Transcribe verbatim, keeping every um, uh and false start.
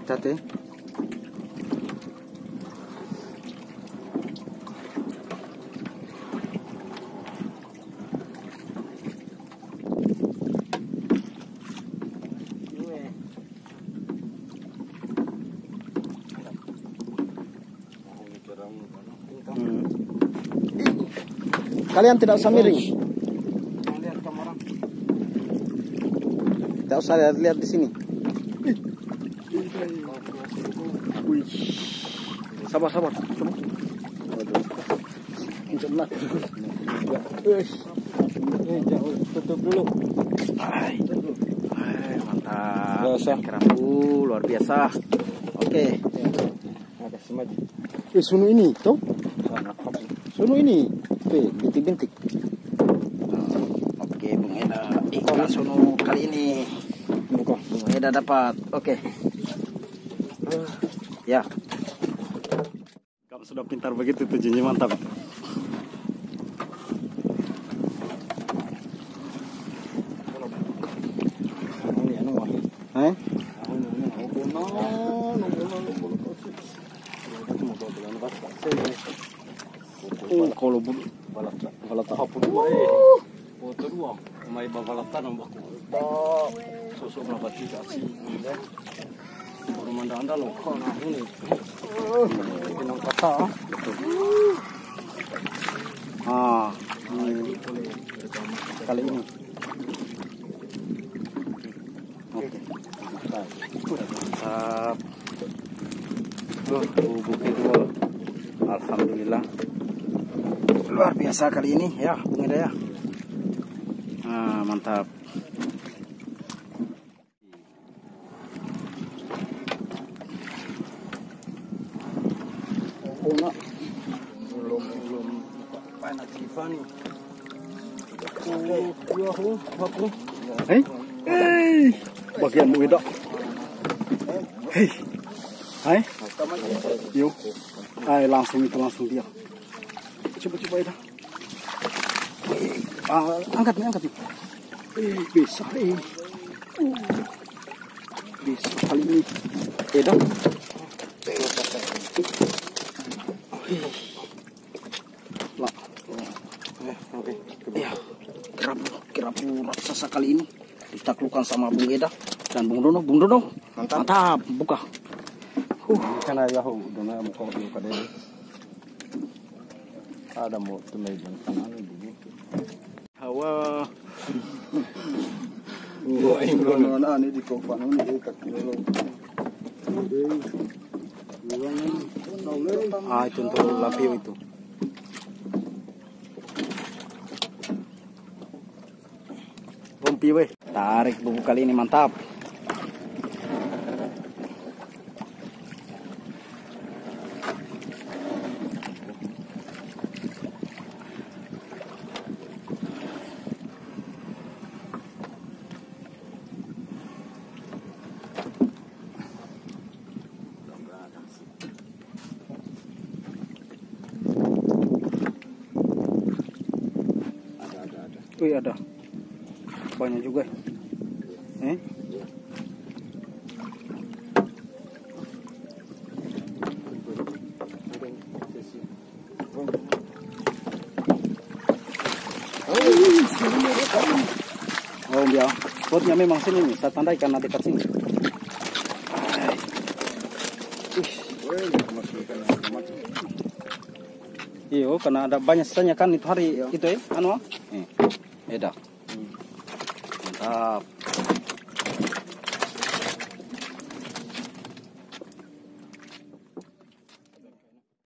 habitat ya. Hmm. Kalian tidak usah miring. Tidak usah lihat-lihat di sini. Wih. Sabar, sabar. Coba. Enak. Ya, wih. Jauh, tutup dulu. Hai. Hai, mantap. Biasa. Kerapu luar biasa. Oke. Kasih maju. Eh, sunu ini, tuh. Sunu ini. Tuh, bintik-bintik. Oke, Bung Eda ikan sunu kali ini. Bung Eda dapat. Oke. Ya. Kamu sudah pintar begitu tuh, Jinji, mantap. Eh? Oh, kalau bulu balap balap tahap dua eh. Foto dua. May babalatan ang bako. Susok na batika si. Baru mandanda lo kau na ini. Pinang kata. Ah, ini kali ini. Oke. Mantap. Tuh, bukit dua. Alhamdulillah. Luar biasa kali ini ya, Bung Eda ya. Nah, mantap. Oh, nak. Belum belum panas Tiffany. Oh, oh, apa? Hei. Hei. Bagian Bung Eda. Hei. Hai. Yuk. Hai, langsung itu langsung dia. Coba-coba Eda. Ah, angkat nih, angkat nih. Eh, bisa eh. Uh. Bisa kali ini. Eda. Lah. Eh, oke. Ya. Kerapu, kerapu raksasa kali ini ditaklukkan sama Bung Eda dan Bung Dono. Bung Dono. Mantap. Mantap. Buka. Uh, kana yahu dona mo ko di kade. Ada mo tumay ban kanan di. Hawa. Oh, ingro na ni di ko pa no ni kakilo. Ah, itu untuk lapio itu. Pompi weh. Tarik bubu kali ini mantap. Wih, ada banyak juga. Eh? Oh ya, spotnya memang sini nih. Saya tandai karena dekat sini. Iyo, karena ada banyak sisanya kan itu hari itu ya, anu? Eh, Eda. Mantap.